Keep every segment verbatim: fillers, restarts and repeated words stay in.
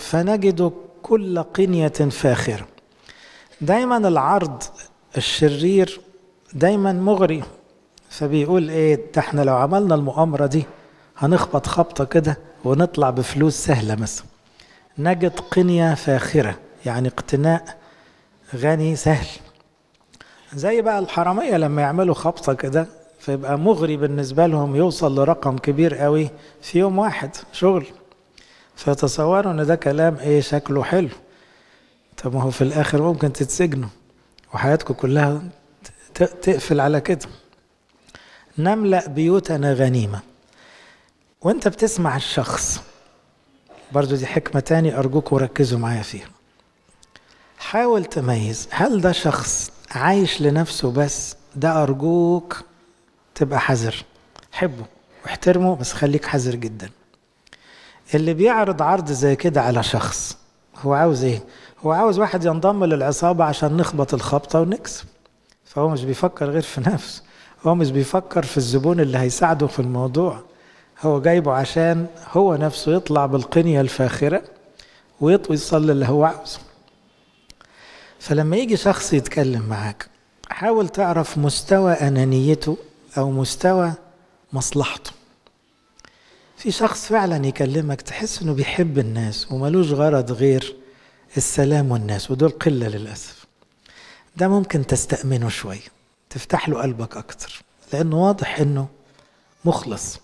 فنجد كل قنية فاخرة. دايما العرض الشرير دايما مغري، فبيقول ايه ده احنا لو عملنا المؤامرة دي هنخبط خبطة كده ونطلع بفلوس سهلة مثلا. نجد قنية فاخرة يعني اقتناء غني سهل. زي بقى الحرامية لما يعملوا خبطة كده فيبقى مغري بالنسبة لهم، يوصل لرقم كبير قوي في يوم واحد شغل، فتصوروا ان ده كلام ايه شكله حلو. طب ما هو في الاخر ممكن تتسجنوا وحياتكم كلها تقفل على كده. نملأ بيوتنا غنيمة. وانت بتسمع الشخص برضو، دي حكمة تاني أرجوكم ركزوا معايا فيها. حاول تميز هل ده شخص عايش لنفسه بس، ده أرجوك تبقى حذر. حبه واحترمه بس خليك حذر جدا. اللي بيعرض عرض زي كده على شخص هو عاوز ايه؟ هو عاوز واحد ينضم للعصابة عشان نخبط الخبطة ونكسب. فهو مش بيفكر غير في نفسه، هو مش بيفكر في الزبون اللي هيساعده في الموضوع. هو جايبه عشان هو نفسه يطلع بالقنية الفاخرة ويطوي يصلي اللي هو عاوزه. فلما يجي شخص يتكلم معاك حاول تعرف مستوى أنانيته أو مستوى مصلحته. في شخص فعلا يكلمك تحس انه بيحب الناس وملوش غرض غير السلام والناس، ودول قلة للأسف. ده ممكن تستأمنه شوية، تفتح له قلبك أكتر، لأنه واضح انه مخلص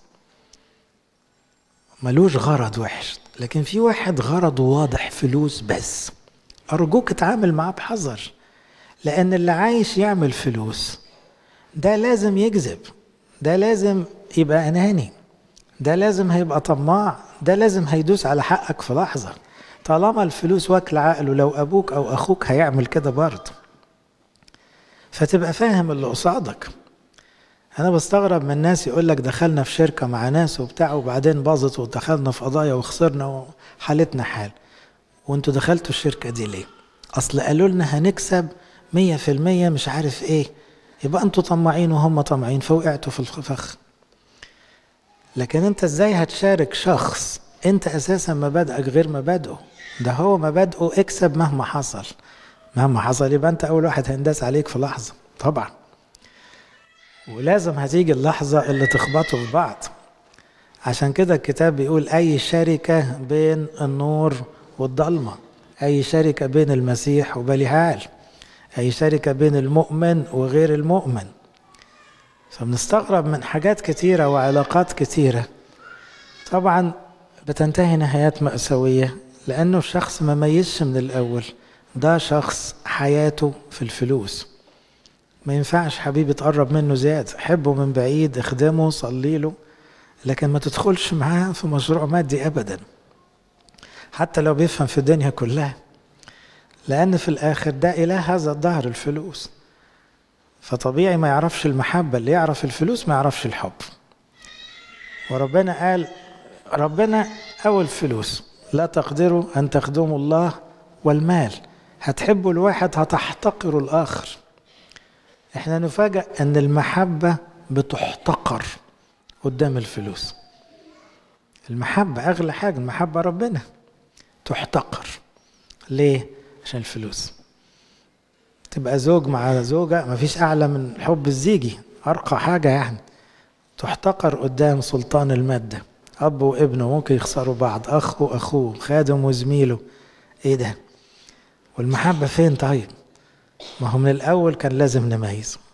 ملوش غرض وحش. لكن في واحد غرضه واضح فلوس بس، أرجوك اتعامل معاه بحذر، لأن اللي عايش يعمل فلوس ده لازم يكذب، ده لازم يبقى أناني، ده لازم هيبقى طماع، ده لازم هيدوس على حقك في لحظة. طالما الفلوس واكل عقله، لو أبوك أو أخوك هيعمل كده برضه. فتبقى فاهم اللي قصادك. أنا بستغرب من الناس يقول لك دخلنا في شركة مع ناس وبتاع وبعدين باظت ودخلنا في قضايا وخسرنا وحالتنا حال. وانتوا دخلتوا الشركة دي ليه؟ أصل قالوا لنا هنكسب مية في المية مش عارف إيه. يبقى أنتوا طماعين وهم طماعين فوقعتوا في الفخ. لكن أنت إزاي هتشارك شخص أنت أساسا مبادئك غير مبادئه؟ ده هو مبادئه اكسب مهما حصل. مهما حصل يبقى أنت أول واحد هينداس عليك في لحظة طبعا. ولازم هتيجي اللحظة اللي تخبطوا في بعض. عشان كده الكتاب بيقول أي شركة بين النور والضلمة، أي شركة بين المسيح وبليعال، أي شركة بين المؤمن وغير المؤمن. فبنستغرب من حاجات كتيرة وعلاقات كتيرة طبعا بتنتهي نهايات مأساوية، لأنه الشخص ما ميزش من الأول ده شخص حياته في الفلوس. ما ينفعش حبيبي تقرب منه زيادة، حبه من بعيد، اخدمه، صلي له، لكن ما تدخلش معاه في مشروع مادي أبدا حتى لو بيفهم في الدنيا كلها، لأن في الآخر ده إله هذا الدهر الفلوس. فطبيعي ما يعرفش المحبة، اللي يعرف الفلوس ما يعرفش الحب. وربنا قال ربنا أول فلوس لا تقدروا أن تخدموا الله والمال. هتحبوا الواحد هتحتقروا الآخر. احنا نفاجأ أن المحبة بتحتقر قدام الفلوس. المحبة أغلى حاجة، المحبة ربنا تحتقر. ليه؟ عشان الفلوس. تبقى زوج مع زوجة مفيش أعلى من الحب الزيجي، أرقى حاجة يعني، تحتقر قدام سلطان المادة. أب وابنه ممكن يخسروا بعض، أخ وأخوه، خادم وزميله. إيه ده؟ والمحبة فين طيب؟ ما هو من الأول كان لازم نميز.